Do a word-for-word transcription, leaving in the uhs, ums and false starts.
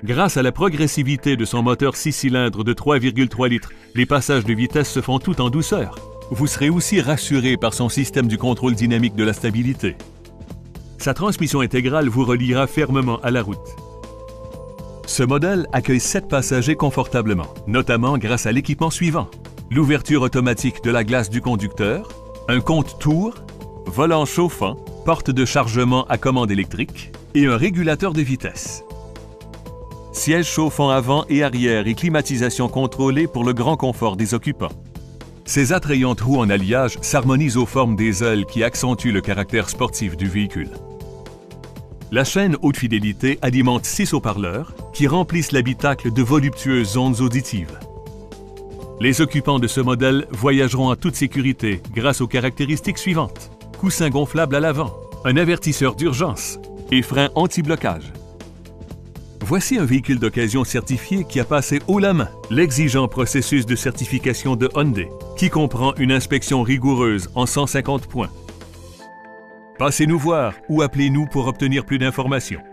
Grâce à la progressivité de son moteur six cylindres de trois virgule trois litres, les passages de vitesse se font tout en douceur. Vous serez aussi rassuré par son système du contrôle dynamique de la stabilité. Sa transmission intégrale vous reliera fermement à la route. Ce modèle accueille sept passagers confortablement, notamment grâce à l'équipement suivant: l'ouverture automatique de la glace du conducteur, un compte-tours, volant chauffant, porte de chargement à commande électrique et un régulateur de vitesse. Siège chauffant avant et arrière et climatisation contrôlée pour le grand confort des occupants. Ces attrayantes roues en alliage s'harmonisent aux formes des ailes qui accentuent le caractère sportif du véhicule. La chaîne haute fidélité alimente six haut-parleurs qui remplissent l'habitacle de voluptueuses ondes auditives. Les occupants de ce modèle voyageront en toute sécurité grâce aux caractéristiques suivantes: coussin gonflable à l'avant, un avertisseur d'urgence et frein anti-blocage. Voici un véhicule d'occasion certifié qui a passé haut la main l'exigeant processus de certification de Hyundai, qui comprend une inspection rigoureuse en cent cinquante points. Passez nous voir ou appelez-nous pour obtenir plus d'informations.